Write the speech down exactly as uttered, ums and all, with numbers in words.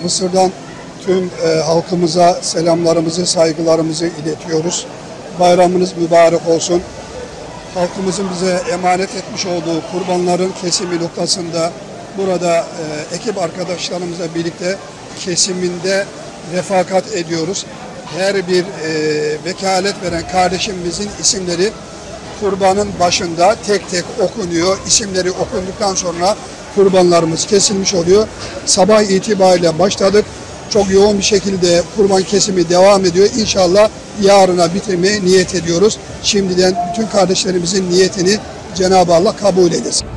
Mısır'dan tüm e, halkımıza selamlarımızı, saygılarımızı iletiyoruz. Bayramınız mübarek olsun. Halkımızın bize emanet etmiş olduğu kurbanların kesimi noktasında burada e, ekip arkadaşlarımızla birlikte kesiminde refakat ediyoruz. Her bir e, vekalet veren kardeşimizin isimleri kurbanın başında tek tek okunuyor. İsimleri okunduktan sonra kurbanlarımız kesilmiş oluyor. Sabah itibariyle başladık. Çok yoğun bir şekilde kurban kesimi devam ediyor. İnşallah yarına bitirmeye niyet ediyoruz. Şimdiden bütün kardeşlerimizin niyetini Cenab-ı Allah kabul eylesin.